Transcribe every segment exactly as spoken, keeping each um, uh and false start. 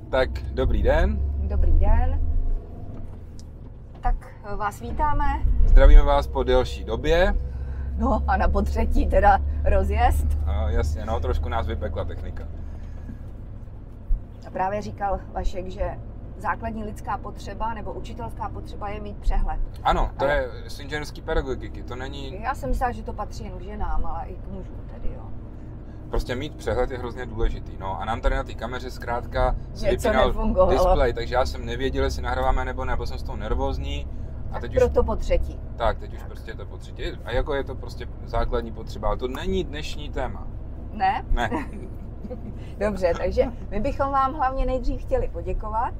Tak, dobrý den. Dobrý den. Tak vás vítáme. Zdravíme vás po delší době. No a na potřetí teda rozjezd. No, jasně, no, trošku nás vypekla technika. A právě říkal Vašek, že základní lidská potřeba nebo učitelská potřeba je mít přehled. Ano, to ale... je z inženýrské pedagogiky, to není... Já jsem myslela, že to patří jen k ženám, ale i k mužům tedy, jo. Prostě mít přehled je hrozně důležitý, no. A nám tady na té kameře zkrátka Něco vypínal nefungovalo. displej, takže já jsem nevěděl, jestli nahráváme nebo ne, byl jsem z toho nervózní. A tak teď proto už... po třetí. Tak, teď už prostě je to po třetí. A jako je to prostě základní potřeba, ale to není dnešní téma. Ne? Ne. Dobře, takže my bychom vám hlavně nejdřív chtěli poděkovat.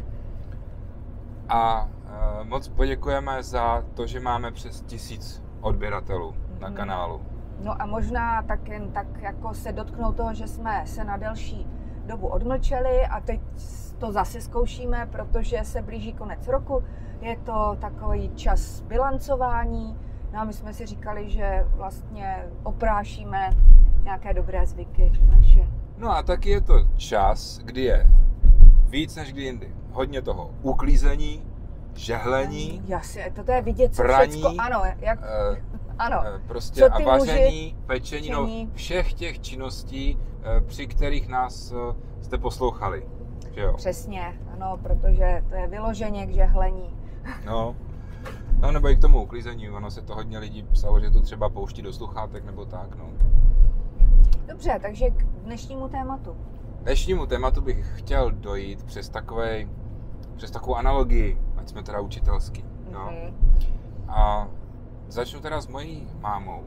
A e, moc poděkujeme za to, že máme přes tisíc odběratelů mm-hmm. na kanálu. No a možná tak jen tak jako se dotknout toho, že jsme se na delší dobu odmlčeli a teď to zase zkoušíme, protože se blíží konec roku. Je to takový čas bilancování. No a my jsme si říkali, že vlastně oprášíme nějaké dobré zvyky naše. No a taky je to čas, kdy je víc než kdy jindy. Hodně toho uklízení, žehlení, Jasně, to je vidět, co praní, všecko, ano, jak, uh, ano. Uh, prostě Co a ty vaření, muži, pečení, no, všech těch činností, uh, při kterých nás uh, jste poslouchali, že jo? Přesně, ano, protože to je vyloženě k žehlení. No, no nebo i k tomu uklízení, ono se to hodně lidí psalo, že to třeba pouští do sluchátek nebo tak, no. Dobře, takže k dnešnímu tématu. Dnešnímu tématu bych chtěl dojít přes takovej, přes takovou analogii, ať jsme teda učitelský, no. Mm-hmm. A začnu teda s mojí mámou,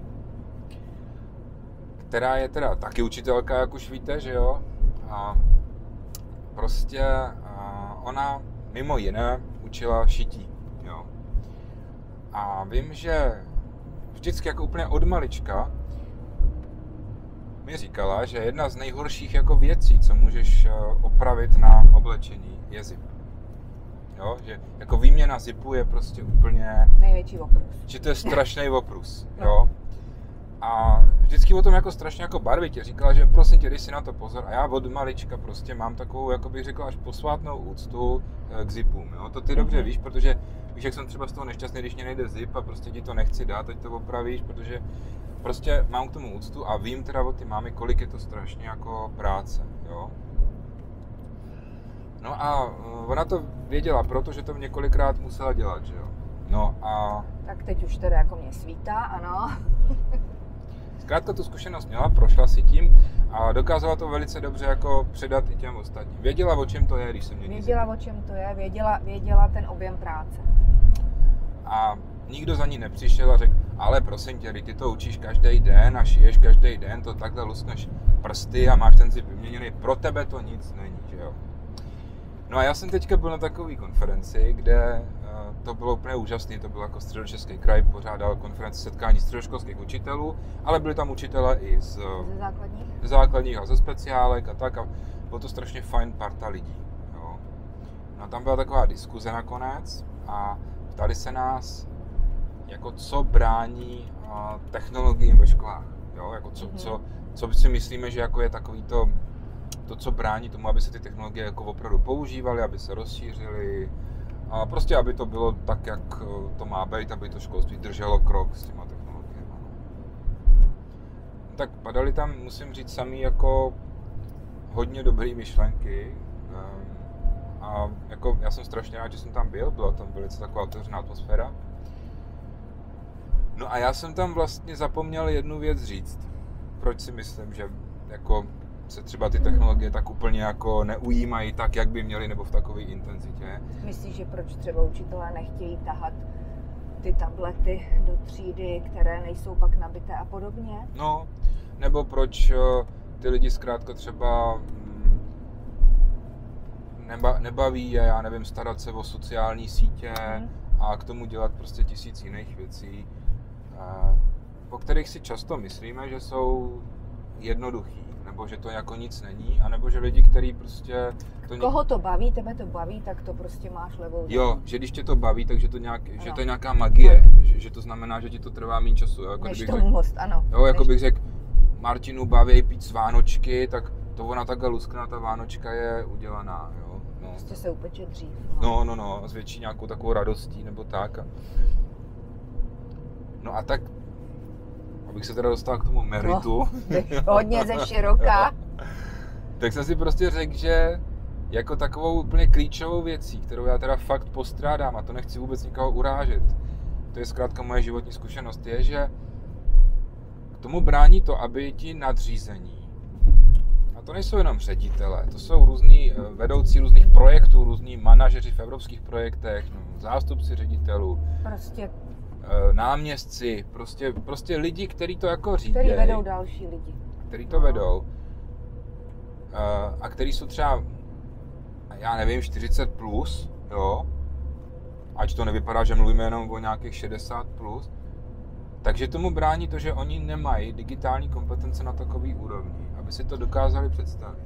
která je teda taky učitelka, jak už víte, že jo? A prostě a ona mimo jiné učila šití, jo? A vím, že vždycky jako úplně od malička mi říkala, že jedna z nejhorších jako věcí, co můžeš opravit na oblečení, je zip. Jo, že jako výměna zipu je prostě úplně... Největší oprus. Že to je strašný oprus, jo. A vždycky o tom jako strašně jako barvitě říkala, že prosím tě, dej si na to pozor. A já od malička prostě mám takovou, jako bych řekl, až posvátnou úctu k zipům, jo. To ty dobře víš, protože víš, jak jsem třeba z toho nešťastný, když mě nejde zip a prostě ti to nechci dát, teď to opravíš, protože prostě mám k tomu úctu a vím teda od ty mámy, kolik je to strašně jako práce, jo. No a ona to věděla, protože to několikrát musela dělat, že jo. No a... Tak teď už teda jako mě svítá, ano. Zkrátka tu zkušenost měla, prošla si tím a dokázala to velice dobře jako předat i těm ostatním. Věděla, o čem to je, když se mění Věděla, zip. o čem to je, věděla, věděla ten objem práce. A nikdo za ní nepřišel a řekl, ale prosím tě, ty to učíš každý den a šiješ každý den, to takhle luskneš prsty a máš ten zip vyměněný, pro tebe to nic není, že jo. No a já jsem teďka byl na takové konferenci, kde to bylo úplně úžasné, to byl jako Středočeský kraj, pořádal konferenci setkání středoškolských učitelů, ale byli tam učitelé i z ze základních? z základních a ze speciálek a tak a bylo to strašně fajn parta lidí. Jo. No a tam byla taková diskuze nakonec a ptali se nás, jako co brání technologiím ve školách, jo, jako co, mm-hmm. co, co si myslíme, že jako je takový to, to, co brání tomu, aby se ty technologie jako opravdu používaly, aby se rozšířily, a prostě aby to bylo tak, jak to má být, aby to školství drželo krok s těma technologiemi. Tak padaly tam, musím říct, sami jako hodně dobré myšlenky. A jako já jsem strašně rád, že jsem tam byl, byla tam velice taková otevřená atmosféra. No a já jsem tam vlastně zapomněl jednu věc říct. Proč si myslím, že jako se třeba ty technologie tak úplně jako neujímají tak, jak by měly, nebo v takové intenzitě. Myslíš, že proč třeba učitelé nechtějí tahat ty tablety do třídy, které nejsou pak nabité a podobně? No, nebo proč ty lidi zkrátka třeba neba, nebaví je, já nevím, starat se o sociální sítě hmm. a k tomu dělat prostě tisíc jiných věcí, o kterých si často myslíme, že jsou jednoduchý, nebo že to jako nic není, anebo že lidi, kteří prostě... To Koho to baví, tebe to baví, tak to prostě máš levou. Jo, že když tě to baví, takže to nějak, že to je nějaká magie, že, že to znamená, že ti to trvá méně času. Jako než tomu řek, host, ano. Jo, jako než... bych řekl, Martinu baví pít s Vánočky, tak to ona takhle luskná, ta vánočka je udělaná, jo. No. Prostě se upeče dřív. No, no, no, zvětší nějakou takovou radostí nebo tak. No a tak, abych se teda dostal k tomu meritu. No, hodně ze široka. Tak jsem si prostě řekl, že jako takovou úplně klíčovou věcí, kterou já teda fakt postrádám, a to nechci vůbec nikoho urážet, to je zkrátka moje životní zkušenost, je, že k tomu brání to, aby ti nadřízení, a to nejsou jenom ředitelé, to jsou různí vedoucí různých projektů, různí manažeři v evropských projektech, no, zástupci ředitelů, prostě náměstci, prostě, prostě lidi, kteří to jako řídí. Který vedou další lidi. Který to no. vedou. A který jsou třeba, já nevím, čtyřicet plus, jo, ať to nevypadá, že mluvíme jenom o nějakých šedesát plus, takže tomu brání to, že oni nemají digitální kompetence na takový úrovni, aby si to dokázali představit.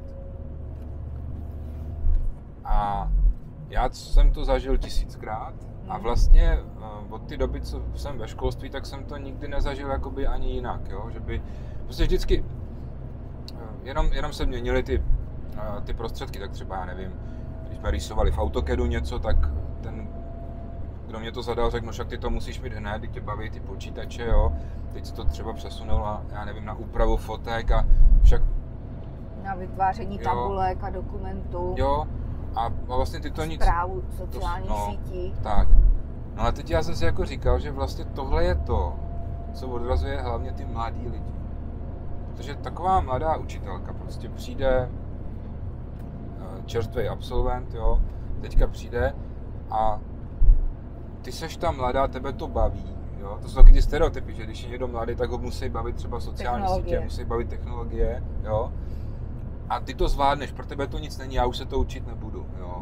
A já jsem to zažil tisíckrát a vlastně od té doby, co jsem ve školství, tak jsem to nikdy nezažil jakoby ani jinak, jo, že by prostě vždycky jenom, jenom se měnily ty, ty prostředky, tak třeba, já nevím, když jsme rýsovali v AutoCADu něco, tak ten, kdo mě to zadal, řekl, no však ty to musíš mít hned, teď tě baví ty počítače, jo, teď se to třeba přesunula, já nevím, na úpravu fotek a však... Na vytváření jo, tabulek a dokumentů. Jo, a vlastně ty to nic... Správu sociálních no, sítí. Tak. No a teď já jsem si jako říkal, že vlastně tohle je to, co odrazuje hlavně ty mladý lidi. Protože taková mladá učitelka prostě přijde, čerstvý absolvent, jo, teďka přijde a ty seš ta mladá, tebe to baví, jo, to jsou taky ty stereotypy, že když je někdo mladý, tak ho musí bavit třeba sociální sítě, musí bavit technologie, jo, a ty to zvládneš, pro tebe to nic není, já už se to učit nebudu, jo.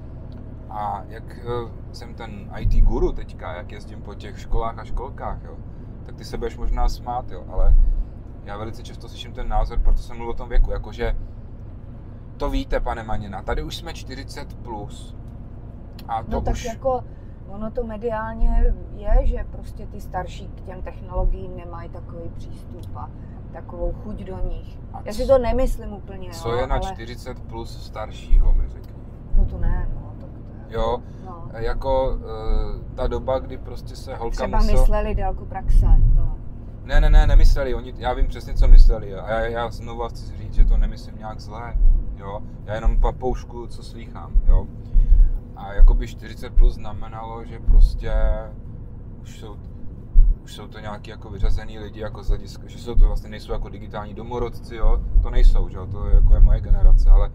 A jak jsem ten í té guru teďka, jak jezdím po těch školách a školkách, jo, tak ty se budeš možná smát, jo, ale já velice často slyším ten názor, proto jsem mluvil o tom věku, jakože to víte, pane Maněna, tady už jsme čtyřicet plus. A to no tak už... jako, ono to mediálně je, že prostě ty starší k těm technologiím nemají takový přístup a takovou chuť do nich. A já si to nemyslím úplně, co jo, je na ale... čtyřicet plus staršího, mi řekni. No to ne, no. To, to je... Jo, no. Jako uh, ta doba, kdy prostě se holka třeba musel... mysleli délku praxe, no. Ne, ne, ne, nemysleli, oni, já vím přesně, co mysleli a já, já znovu chci říct, že to nemyslím nějak zlé, jo, já jenom papoušku, co slýchám, jo. A jakoby čtyřicet plus znamenalo, že prostě už jsou, už jsou to nějaký jako vyřazený lidi, jako z hlediska, že jsou to vlastně nejsou jako digitální domorodci, jo, to nejsou, že jo, to je jako je moje generace, ale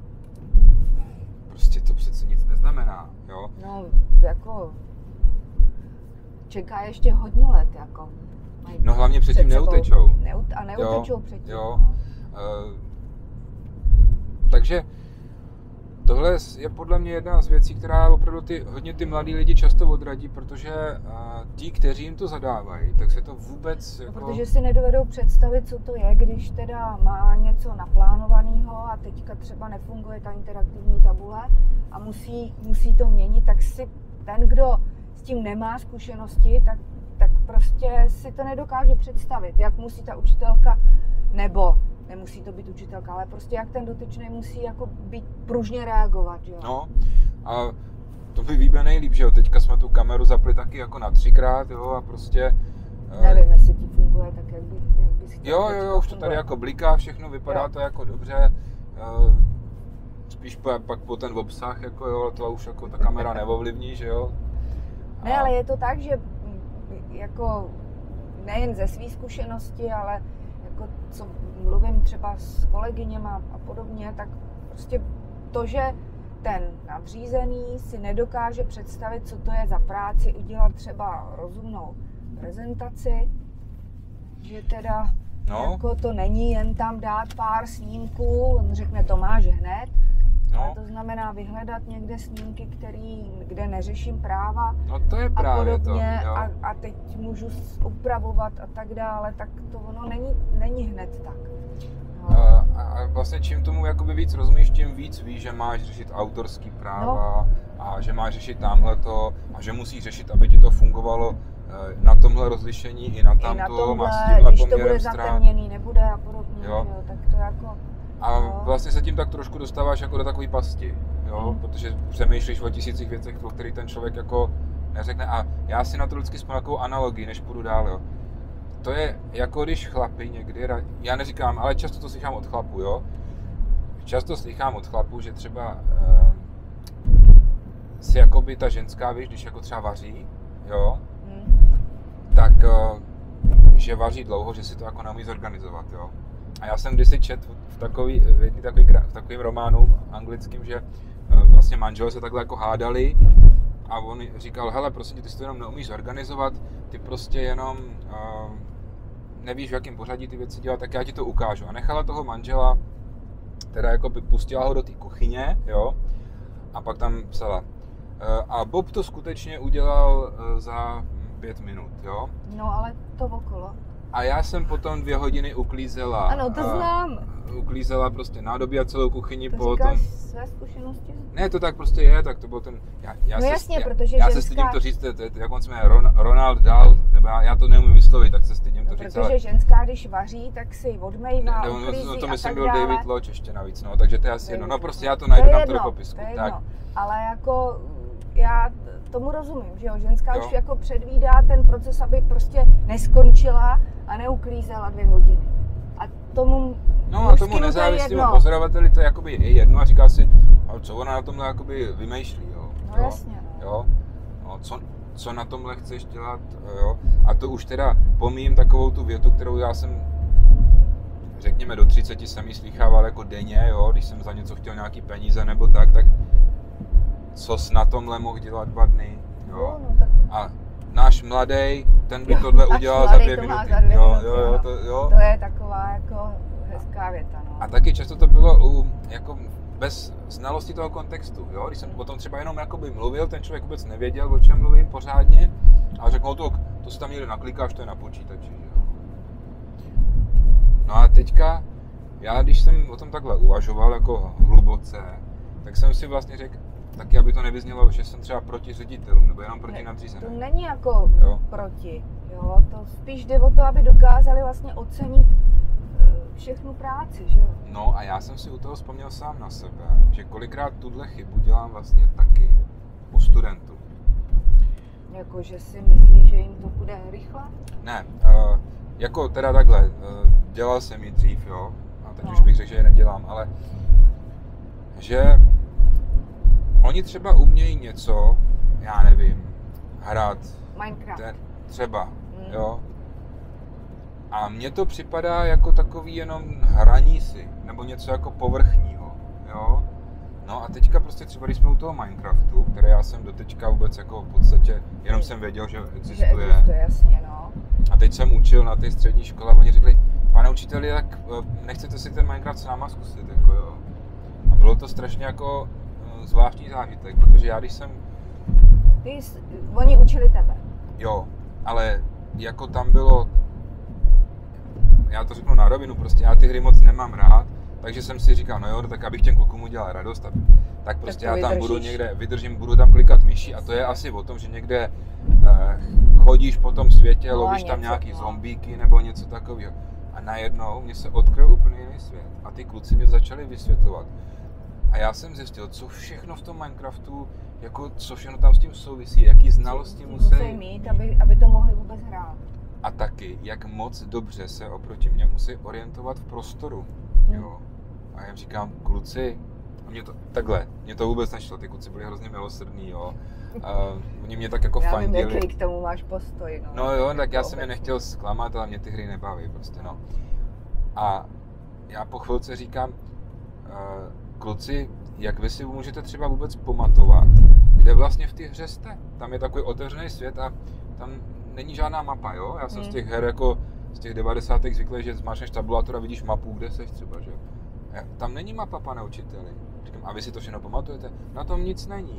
prostě to přece nic neznamená, jo. No, jako čeká ještě hodně let, jako. No hlavně předtím neutečou. Neut, a neutečou předtím. Jo. No. Uh, takže tohle je podle mě jedna z věcí, která opravdu ty, hodně ty mladí lidi často odradí, protože uh, ti, kteří jim to zadávají, tak se to vůbec... No, jako... protože si nedovedou představit, co to je, když teda má něco naplánovaného a teďka třeba nefunguje ta interaktivní tabule a musí, musí to měnit, tak si ten, kdo s tím nemá zkušenosti, tak tak prostě si to nedokáže představit, jak musí ta učitelka, nebo nemusí to být učitelka, ale prostě jak ten dotyčný musí jako být pružně reagovat, jo. No, a to by víme nejlíp, že jo, teďka jsme tu kameru zapli taky jako na třikrát, jo, a prostě... Nevím, jestli ti funguje tak, jak, by, jak bys chtěl. Jo, jo, jo, už to tady jako bliká, všechno, vypadá jo. to jako dobře, spíš pak po ten obsah, jako jo, to už jako ta kamera neovlivní, že jo. A... Ne, ale je to tak, že jako nejen ze své zkušenosti, ale jako co mluvím třeba s kolegyněma a podobně, tak prostě to, že ten nadřízený si nedokáže představit, co to je za práci, udělat třeba rozumnou prezentaci, že teda no. jako to není jen tam dát pár snímků, on řekne, to máš hned, no. ale to znamená vyhledat někde snímky, který, kde neřeším práva no to je právě a podobně to, a, a teď můžu upravovat a tak dále, tak to ono není, není hned tak. No. A, a vlastně čím tomu jakoby víc rozumíš, tím víc víš, že máš řešit autorský práva no. a že máš řešit tamhleto a že musíš řešit, aby ti to fungovalo na tomhle rozlišení i na tamto, I na tomhle, má s tímhle když to bude strát. zatemněný, nebude a podobně, jo. Jo, tak to jako... A no. vlastně se tím tak trošku dostáváš jako do takové pasti, jo, Mm. protože přemýšlíš o tisících věcech, o kterých ten člověk jako neřekne. A já si na to vždycky vzpomínám takovou analogii, než půjdu dál, jo. To je jako když chlapi někdy, já neříkám, ale často to slychám od chlapů, jo. Často slychám od chlapů, že třeba uh, si jakoby ta ženská, víš, když jako třeba vaří, jo, Hmm. tak uh, že vaří dlouho, že si to jako neumí zorganizovat, jo. A já jsem kdysi četl v, takový, v, jedný takový, v takovým románu anglickým, že uh, vlastně manželé se takhle jako hádali a on říkal, hele, prosím tě, ty si to jenom neumíš zorganizovat, ty prostě jenom uh, nevíš, v jakém pořadí ty věci dělat, tak já ti to ukážu. A nechala toho manžela, teda jako by pustila ho do té kuchyně, jo, a pak tam psala. A Bob to skutečně udělal za pět minut, jo. No ale to okolo. A já jsem potom dvě hodiny uklízela. Ano, to znám. Uklízela prostě nádobí a celou kuchyni To po říkáš tom. své zkušenosti? Ne, to tak prostě je, tak to byl ten... Já, já No se, jasně, já, protože já ženská... se stydím to říct, to, to, jak on se jmenuje, Ron, Ronald Dahl, nebo já, já to neumím vyslovit, tak se stydím to No, říct, protože ale... ženská, když vaří, tak si odmejvá, Ne, uklízí no, to a myslím tak byl dále. David Loch ještě navíc, no, takže to je asi David jedno. No Loch. prostě já to najdu je na jedno, tropopisku, to je tak. jedno. Ale jako já tomu rozumím, že jo, ženská Jo. už jako předvídá ten proces, aby prostě neskončila a neuklízela dvě hodiny. A tomu No a tomu mužskému to je nezávislému jedno. pozorovateli to jakoby je jedno a říká si, a co ona na tomhle jakoby vymýšlí, jo. No jo? jasně, no. Jo? No, co, co na tomhle chceš dělat, jo. A to už teda pomím takovou tu větu, kterou já jsem, řekněme do třiceti jsem ji slýchával jako denně, jo, když jsem za něco chtěl nějaký peníze nebo tak, tak co jsi na tomhle mohl dělat dva dny, jo. No, no, tak A náš mladý, ten by Jo, tohle náš udělal za mladej dvě to má minuty. za dvě jo, minuty, jo, jo, ano. to, jo. to je taková jako hezká věta, no. A taky často to bylo u, jako bez znalosti toho kontextu, jo? Když jsem o tom třeba jenom jakoby mluvil, ten člověk vůbec nevěděl, o čem mluvím pořádně, a řekl, no to, to si tam někde naklikáš, to je na počítači, jo? No a teďka, já když jsem o tom takhle uvažoval jako hluboce, tak jsem si vlastně řekl, taky aby to nevyznělo, že jsem třeba proti ředitelům, nebo jenom proti Ne, nadřízeným. To není jako Jo. proti, jo, to spíš jde o to, aby dokázali vlastně ocenit eh, všechnu práci, že jo. No a já jsem si u toho vzpomněl sám na sebe, že kolikrát tuhle chybu dělám vlastně taky u studentů. Jako, že si myslí, že jim to bude rychle? Ne, uh, jako teda takhle, uh, dělal jsem ji dřív, jo, a teď No. už bych řekl, že ji nedělám, ale že oni třeba umějí něco, já nevím, hrát, Minecraft. ten, třeba, Hmm. jo, a mně to připadá jako takový jenom hraní si, nebo něco jako povrchního, jo. No a teďka prostě třeba, když jsme u toho Minecraftu, které já jsem doteďka vůbec jako v podstatě, jenom jsem věděl, že Že existuje. existuje, jasně, no. A teď jsem učil na té střední škole a oni řekli, pane učiteli, tak eh, nechcete si ten Minecraft s náma zkusit, jako jo. A bylo to strašně jako eh, zvláštní zážitek, protože já když jsem, Ty, jsi- oni učili tebe. jo, ale jako tam bylo, já to řeknu na rovinu, prostě já ty hry moc nemám rád, takže jsem si říkal, no jo, tak abych těm klukům udělal radost, tak, tak prostě to já tam vydržíš. budu někde, vydržím, budu tam klikat myší a to je asi o tom, že někde eh, chodíš po tom světě, No a lovíš tam něco, nějaký no. zombíky nebo něco takového. A najednou mě se odkryl úplně jiný svět a ty kluci mě začali vysvětlovat. A já jsem zjistil, co všechno v tom Minecraftu, jako co všechno tam s tím souvisí, jaký znalosti musí musí mít, aby, aby to mohli vůbec hrát. a taky, jak moc dobře se oproti mě musí orientovat v prostoru, Hmm. jo. A já jim říkám, kluci, a mě to, takhle, mě to vůbec nešlo, ty kluci byli hrozně milosrdní, jo. A oni mě tak jako Já vím, fandili. jaký k tomu máš postoj, no. No jo, tak já Jako jsem je obecně. nechtěl zklamat, ale mě ty hry nebaví prostě, no. A já po chvilce říkám, uh, kluci, jak vy si můžete třeba vůbec pamatovat, kde vlastně v té hře jste? Tam je takový otevřený svět a tam není žádná mapa, jo? Já jsem Hmm. z těch her jako z těch devadesátých zvyklý, že zmáčneš tabulátor a vidíš mapu, kde seš třeba, že jo? A tam není mapa, pane učiteli. Říkám, a vy si to všechno pamatujete? Na tom nic není.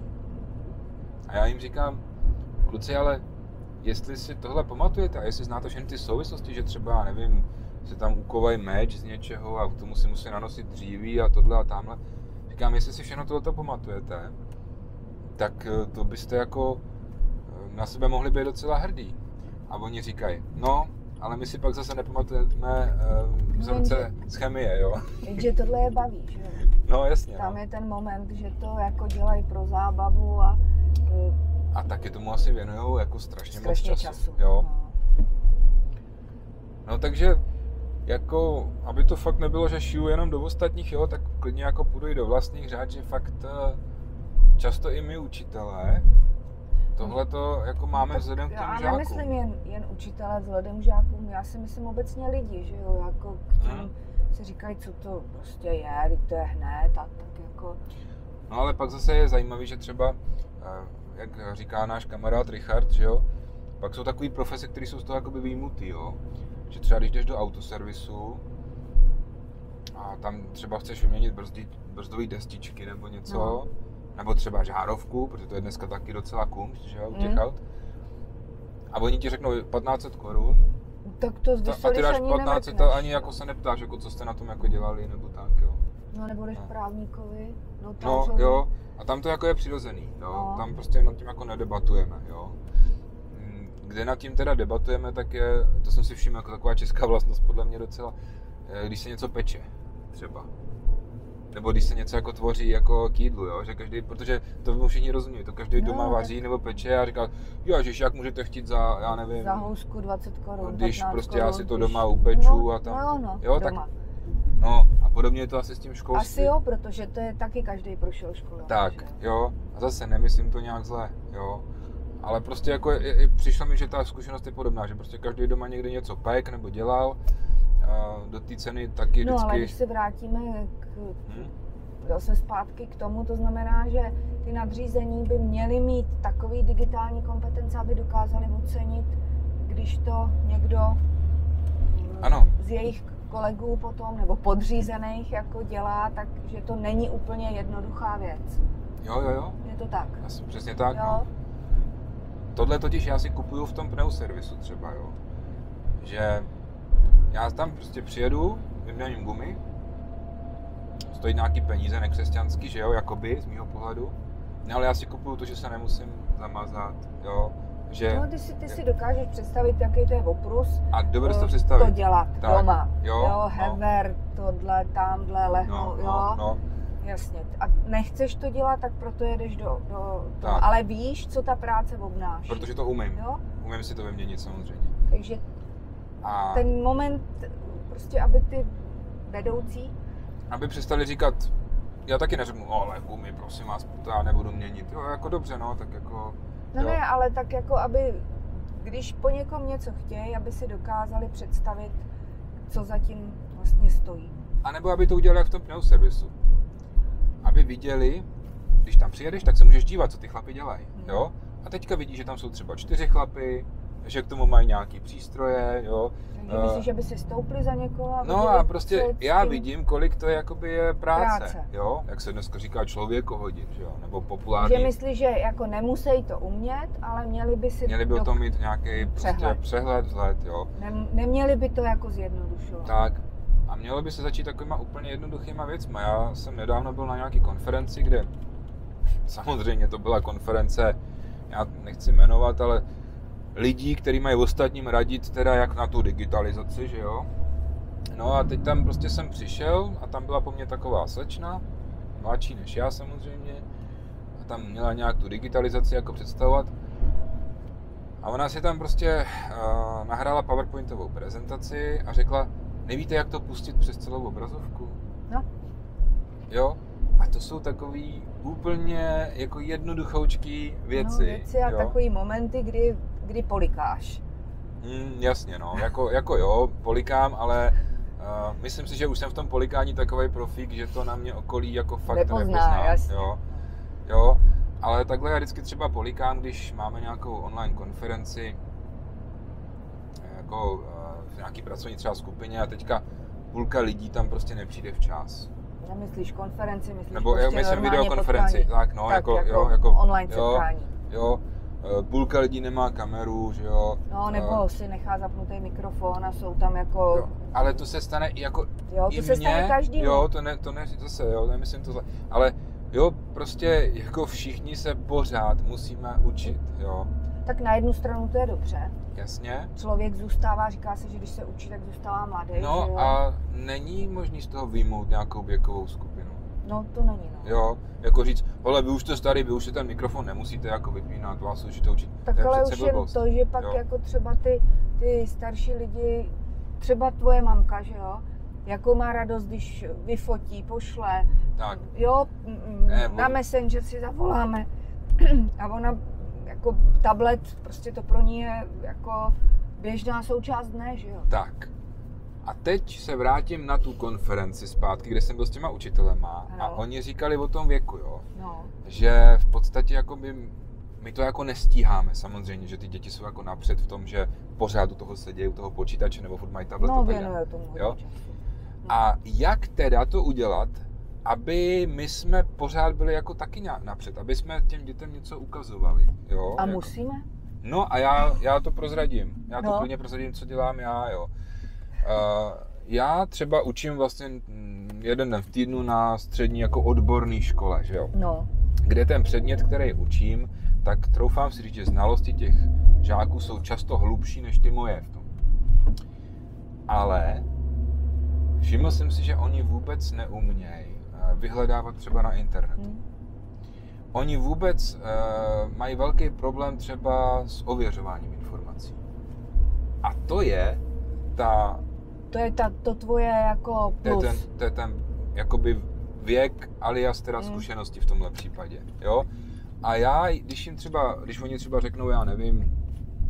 A já jim říkám, kluci, ale jestli si tohle pamatujete a jestli znáte všechny ty souvislosti, že třeba, já nevím, se tam ukovají meč z něčeho a k tomu si musí nanosit dříví a tohle a tamhle. Říkám, jestli si všechno tohleto pamatujete, tak eh, to byste jako eh, na sebe mohli být docela hrdí. A oni říkají, no, ale my si pak zase nepamatujeme uh, vzorce z chemie, jo. Takže tohle je baví, že jo? No jasně. Tam no. je ten moment, že to jako dělají pro zábavu a... A taky tomu asi věnujou jako strašně, strašně moc času. času. Jo. No. no takže, jako, aby to fakt nebylo, že šiju jenom do ostatních, jo, tak klidně jako půjdu i do vlastních řád, že fakt často i my učitelé tohle to jako máme tak vzhledem k těm já žákům. Já nemyslím jen, jen učitelé vzhledem k žákům, já si myslím obecně lidi, že jo, jako k těm hmm. si říkají, co to prostě je, teď to je hned a tak jako... No ale pak zase je zajímavý, že třeba, jak říká náš kamarád Richard, že jo, pak jsou takový profese, které jsou z toho jakoby výjimutý, jo. Že třeba když jdeš do autoservisu a tam třeba chceš vyměnit brzdi, brzdové destičky nebo něco, no. nebo třeba žárovku, protože to je dneska taky docela kumšt, že jo, u těch mm. aut. A oni ti řeknou patnáct set korun. Tak to ta, a ty dáš patnáct set a ani jako se neptáš, jako co jste na tom jako dělali nebo tak, jo. No nebo jdeš no. právníkovi, no, notářovi. no jo, a tam to jako je přirozený, jo, no. Tam prostě nad tím jako nedebatujeme, jo. Kde nad tím teda debatujeme, tak je, to jsem si všiml jako taková česká vlastnost podle mě docela, když se něco peče, třeba. Nebo když se něco jako tvoří jako k jídlu, jo, že každý, protože to mu všichni rozumí, to každý no, doma vaří nebo peče a říká, jo, že jak můžete chtít za, já nevím, za housku dvacet korun, když prostě korun, já si to když... doma upeču no, a tam, no, no, jo, doma. tak, no a podobně je to asi s tím školstvím. Asi jo, protože to je taky každý prošel školu. Tak, jo, a zase nemyslím to nějak zle, jo. Ale prostě jako je, je, přišlo mi, že ta zkušenost je podobná, že prostě každý doma někde něco pek nebo dělal, a do té ceny taky no, vždycky... No ale když se vrátíme k, hmm? zase zpátky k tomu, to znamená, že ty nadřízení by měly mít takový digitální kompetence, aby dokázali ocenit, když to někdo ano. z jejich kolegů potom, nebo podřízených jako dělá, takže to není úplně jednoduchá věc. Jo, jo, jo. Je to tak. Asi přesně tak, jo. no. Tohle totiž já si kupuju v tom pneuservisu třeba, jo. Že já tam prostě přijedu, vyměním gumy, stojí nějaký peníze nekřesťanský, že jo, jakoby, z mýho pohledu. No, ale já si kupuju to, že se nemusím zamazat, jo. Že... No, ty si, ty si dokážeš představit, jaký to je oprus. A dobre si to představit. To dělat tak, doma. Jo, jo no. Hever, tohle, tamhle, lehno, no, jo. No, no. Jasně. A nechceš to dělat, tak proto jedeš do, do, do ale víš, co ta práce obnáší. Protože to umím. Jo? Umím si to vyměnit samozřejmě. Takže a... ten moment, prostě aby ty vedoucí... Aby přestali říkat, já taky neřeknu, ale gumy, prosím vás, to já nebudu měnit. Jo, jako dobře, no, tak jako... No jo. ne, ale tak jako, aby, když po někom něco chtějí, aby si dokázali představit, co zatím vlastně stojí. A nebo aby to udělali jak v tom pneuservisu. Aby viděli, když tam přijedeš, tak se můžeš dívat, co ty chlapi dělají, hmm. jo? A teďka vidíš, že tam jsou třeba čtyři chlapy, že k tomu mají nějaký přístroje, jo? Takže myslíš, že by si stoupli za někoho a no a prostě já vidím, kolik to je, jakoby je práce, práce, jo? Jak se dneska říká člověkohodin, že jo? Nebo populární. Že myslíš, že jako nemusí to umět, ale měli by si... Měli by o tom mít nějaký přehled, prostě přehled, vzhled, jo? Nem, neměli by to jako zjednodušovat. Tak. A mělo by se začít takovýma úplně jednoduchýma věcma. Já jsem nedávno byl na nějaký konferenci, kde samozřejmě to byla konference, já nechci jmenovat, ale lidí, kteří mají ostatním radit teda jak na tu digitalizaci, že jo. No a teď tam prostě jsem přišel a tam byla po mně taková slečna, mladší než já samozřejmě, a tam měla nějak tu digitalizaci jako představovat. A ona si tam prostě uh, nahrála PowerPointovou prezentaci a řekla, nevíte, jak to pustit přes celou obrazovku? No. Jo? A to jsou takový úplně jako jednoduchoučký věci. No, věci a jo? takový momenty, kdy, kdy polikáš. Mm, jasně, no. Jako, jako jo, polikám, ale uh, myslím si, že už jsem v tom polikání takovej profík, že to na mě okolí jako fakt nepozná. nepozná. Jasně. Jo? Jo? Ale takhle já vždycky třeba polikám, když máme nějakou online konferenci, jako v nějaký pracovní třeba skupině a teďka půlka lidí tam prostě nepřijde včas. Nemyslíš konferenci, myslíš nebo prostě myslím videokonferenci, potkání. tak no, tak, jako, jako, jo, jako online jo, setkání. Jo, půlka lidí nemá kameru, že jo. No, nebo uh, si nechá zapnutý mikrofon a jsou tam jako... Jo, ale to se stane i jako jo, to i se mně, stane každý. Jo, to ne, to ne, zase, jo, nemyslím to zle, ale jo, prostě jako všichni se pořád musíme učit, jo. tak na jednu stranu to je dobře. Jasně. Člověk zůstává, říká se, že když se učí, tak zůstává mladý. No jo? a není možný z toho vyjmout nějakou věkovou skupinu. No to není, no. Jo, jako říct, hele, vy už jste starý, vy už si ten mikrofon nemusíte jako vypínat, vás učíte učit. Tak to je ale přece už jen blbost. to, že pak Jo. jako třeba ty, ty starší lidi, třeba tvoje mamka, že jo, jakou má radost, když vyfotí, pošle, Tak. jo, m- Ne, na bo- Messenger si zavoláme a ona jako tablet, prostě to pro ní je jako běžná součást dne, že jo. Tak. A teď se vrátím na tu konferenci zpátky, kde jsem byl s těma učitelema a Ano. oni říkali o tom věku, jo, No, že v podstatě jakoby my to jako nestíháme samozřejmě, že ty děti jsou jako napřed v tom, že pořád u toho sedějí, u toho počítače nebo furt mají tablet. no a tak dále. věnuje tomu hodně Jo? času. No. A jak teda to udělat, aby my jsme pořád byli jako taky nějak napřed, aby jsme těm dětem něco ukazovali, jo? A jako. musíme? No a já, já to prozradím. Já to No. plně prozradím, co dělám já, jo. Uh, já třeba učím vlastně mm, jeden den v týdnu na střední jako odborné škole, že jo. No, Kde ten předmět, který učím, tak troufám si říct, že znalosti těch žáků jsou často hlubší než ty moje v tom. Ale všiml jsem si, že oni vůbec neumějí vyhledávat třeba na internetu. hm. Oni vůbec uh, mají velký problém třeba s ověřováním informací. A to je ta, To je ta, to tvoje jako to je plus. ten, to je ten jakoby věk alias teda Mm. zkušenosti v tomhle případě, jo. A já, když jim třeba, když oni třeba řeknou, já nevím,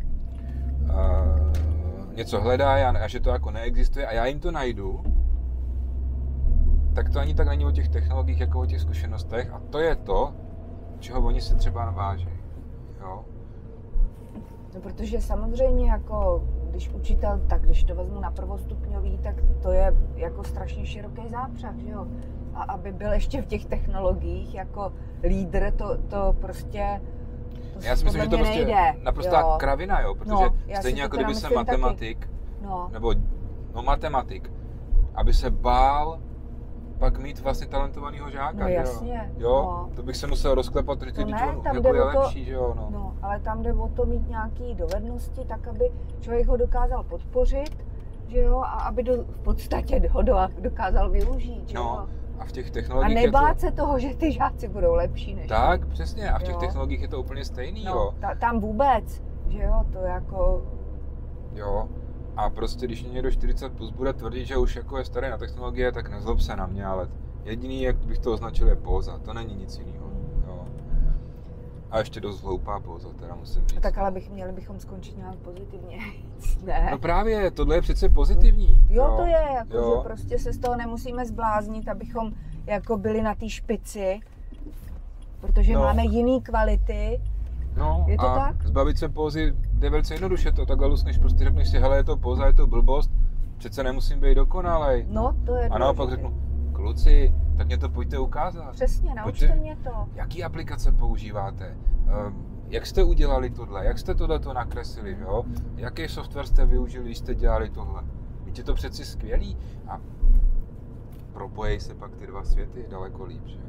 uh, něco hledají a, a že to jako neexistuje a já jim to najdu, tak to ani tak není o těch technologiích, jako o těch zkušenostech a to je to, čeho oni se třeba navážejí, jo. No, protože samozřejmě jako, když učitel, tak když to vezmu na prvostupňový, tak to je jako strašně široký zápřah, že jo. A aby byl ještě v těch technologiích jako lídr, to, to prostě to Já si myslím, že to podle prostě mě nejde. naprostá jo. kravina, jo, protože No, já si stejně to jako teda kdyby se myslím taky. matematik, No, nebo no matematik, aby se bál pak mít vlastně talentovanýho žáka, no že jasně. jo? Jo, No. to bych se musel rozklepat, protože To ty ne, on tam jako jde je o to- lepší, že jo, no. No, ale tam jde o to mít nějaké dovednosti, tak aby člověk ho dokázal podpořit, že jo, a aby do, v podstatě ho do, dokázal využít, že No, jo. a v těch A technologiích nebát je to... se toho, že ty žáci budou lepší než Tak, přesně, a v těch Jo. technologiích je to úplně stejný, no, jo. ta, tam vůbec, že jo, to jako, Jo. A prostě, když mě někdo čtyřicet plus bude tvrdit, že už jako je starý na technologie, tak nezlob se na mě, ale jediný, jak bych to označil, je póza. To není nic jiného. Jo. A ještě dost hloupá póza, teda musím říct. tak ale bych, měli bychom skončit nějak pozitivně, ne? No právě, tohle je přece pozitivní. Jo, to je, jako, Jo. že prostě se z toho nemusíme zbláznit, abychom jako byli na té špici, protože No. máme jiný kvality. No, Je to a tak? zbavit se pózy jde velice jednoduše, to takhle luskneš, prostě řekneš si, hele, je to póza, je to blbost, přece nemusím být dokonalej. No, to je A naopak důležité. řeknu, kluci, tak mě to pojďte ukázat. Přesně, naučte Pojďte. mě to. Jaký aplikace používáte? Ehm, Jak jste udělali tohle? Jak jste tohleto nakreslili? Jo? Jaký software jste využili, když jste dělali tohle? Víte, to přeci skvělý. A propojí se pak ty dva světy daleko líp. Že? jo?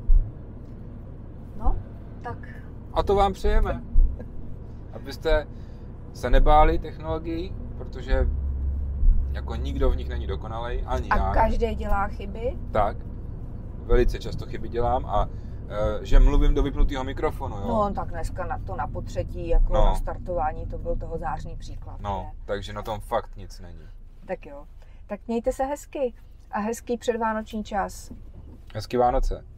No, tak A to vám přejeme. Abyste se nebáli technologií, protože jako nikdo v nich není dokonalej, ani a já. každý dělá chyby. Tak, velice často chyby dělám a e, že mluvím do vypnutého mikrofonu, jo. No, tak dneska na to na potřetí, jako No. na startování, to byl toho zářný příklad. No, ne? takže na tom fakt nic není. Tak jo. Tak mějte se hezky a hezký předvánoční čas. Hezký Vánoce.